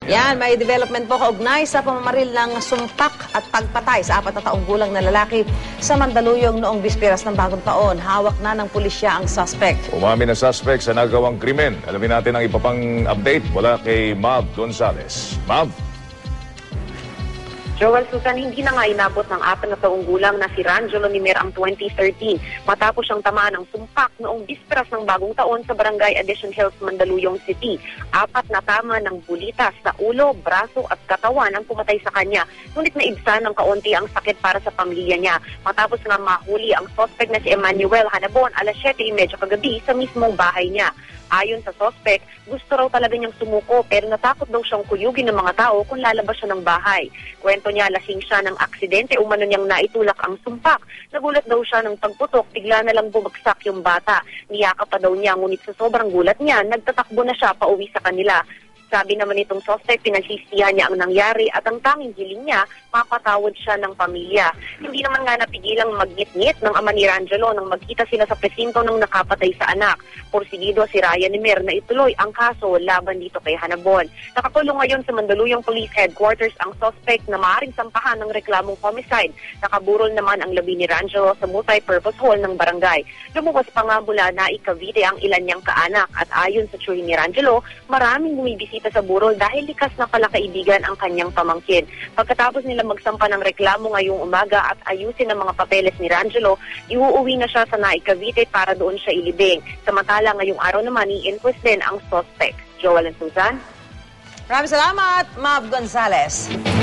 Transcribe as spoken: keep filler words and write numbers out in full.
Yan, may development po kaugnay sa pamamaril ng sumpak at pagpatay sa apat na taong gulang na lalaki sa Mandaluyong noong bisperas ng bagong taon. Hawak na ng pulisya ang suspect. Umami na suspect sa nagawang krimen. Alamin natin ang iba pang update mula kay Mav Gonzales. Mav? Joel, Susan, hindi na nga inabot ng apat na taong gulang na si Rangelo Nimer ang twenty thirteen matapos siyang tamaan ng sumpak noong bisperas ng bagong taon sa Barangay Addition Hills, Mandaluyong City. Apat na tama ng bulitas sa ulo, braso at katawan ang pumatay sa kanya. Ngunit naibsan ng kaunti ang sakit para sa pamilya niya. Matapos nga mahuli ang suspect na si Emmanuel Hanabon alas siyete trenta kagabi sa mismong bahay niya. Ayon sa suspect, gusto raw talaga niyang sumuko pero natakot daw siyang kuyugin ng mga tao kung lalabas siya ng bahay. Kwento niya, lasing siya ng aksidente, umano niyang naitulak ang sumpak. Nagulat daw siya ng pagputok, bigla na lang bumagsak yung bata. Niyakap pa daw niya, ngunit sa sobrang gulat niya, nagtatakbo na siya pauwi sa kanila. Sabi naman itong suspect, pinagsisihan niya ang nangyari at ang tanging hiling niya, mapatawad siya ng pamilya. Hindi naman nga napigilang magngit-ngit ng ama ni Rangelo nang magkita sila sa presinto ng nakapatay sa anak. Porsigido si Ryan Nimer na ituloy ang kaso laban dito kay Hanabon. Nakakulong ngayon sa Mandaluyong Police Headquarters ang suspect na maaaring sampahan ng reklamong homicide. Nakaburol naman ang labi ni Rangelo sa multi-purpose hall ng barangay. Lumuwas pa nga mula na Cavite ang ilan niyang kaanak at ayon sa tsuhin ni Rangelo, maraming bumibisita sa burol dahil likas na pala kaibigan ang kanyang pamangkin. Pagkatapos nila magsampa ng reklamo ngayong umaga at ayusin ang mga papeles ni Rangelo, iuuwi na siya sa Naik Cavite para doon siya ilibing. Samantala ngayong araw naman i-inquest din ang suspect. Joel and Susan? Maraming salamat, Mav Gonzales.